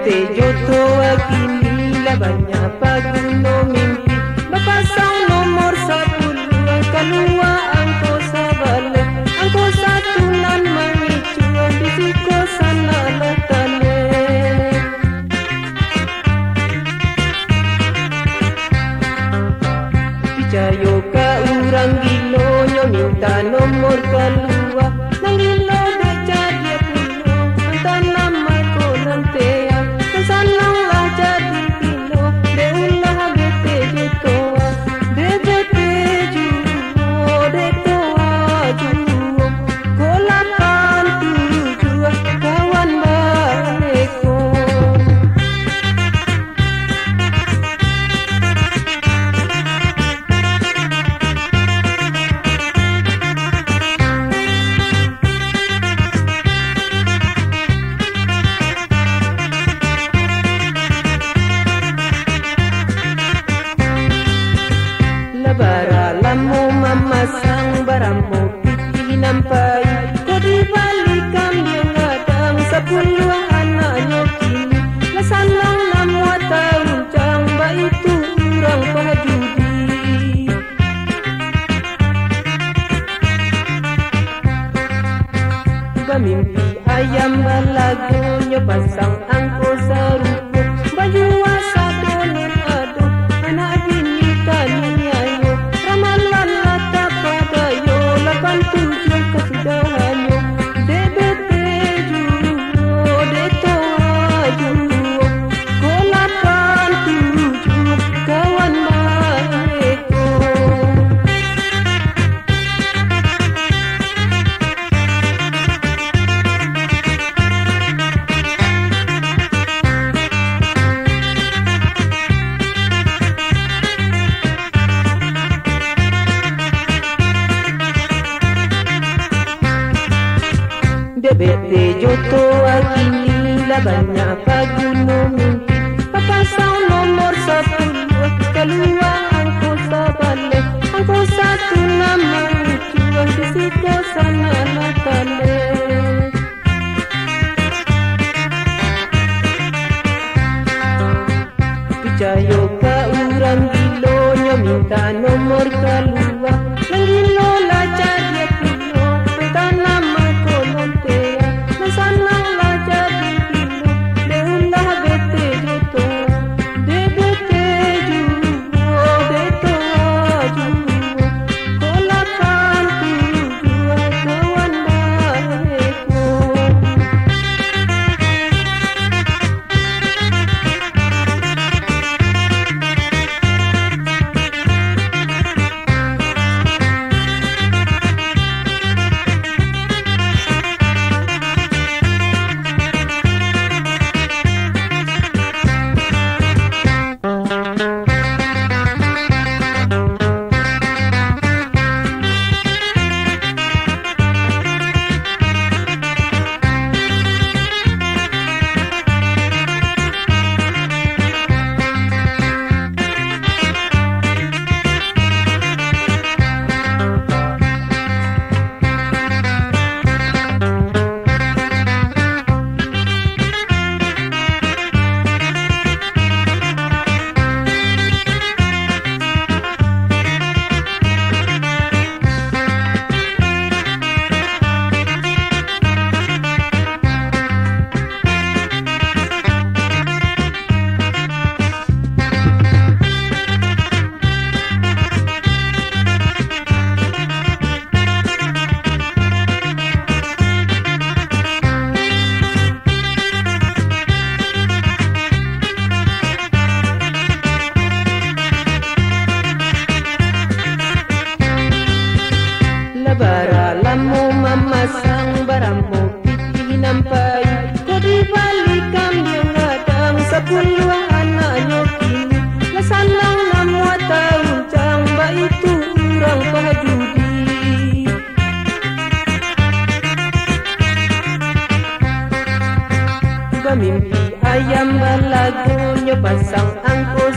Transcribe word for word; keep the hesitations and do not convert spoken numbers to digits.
bete jodoh kini lah banyak paguno mimpi berpasang nomor sepuluh kalua angko sabale angko satu nan mengicu bisiko sana letane picayo ka urang gilo nyo minta nomor kalua nang gilo baca dia puno antana mai ko nantea sanang lah jadi pino de ulah bete jetoa de bete juo de toa juo kolakan tujuh kawan mereka bara lamu mamasang baramu pipi nampai kau dibalikan dia ngadang sepuluh anaknya kini lasanang namu tahun cangba itu orang pahajudi mimpi ayam balagonya pasang angko sarupo baju wasa donen adu anak bini tani ayo ramalan lata pada yo lapan tujuh kesudahannya de bete juo de toa juo kolapan tujuh kawan mereka de bete jodoh kini lah banyak paguno mimpi papasang nomor sepuluh kalua angko sabale angko satu nama lucu bisiko sana natale picayo ka urang gilo nyo minta nomor kalua nang gilo lah jadi puno tanam sanang lah jadi pino de ulah bete jodoh de bete juo de toa juo kolakan tujuh kawan mereka bara lamu mamasang baramu pipi nampai kau dibalikan dia ngadang sepuluh anaknya kini lasanang namu tahun cangba itu orang pahajudi mimpi ayam balagonya pasang angko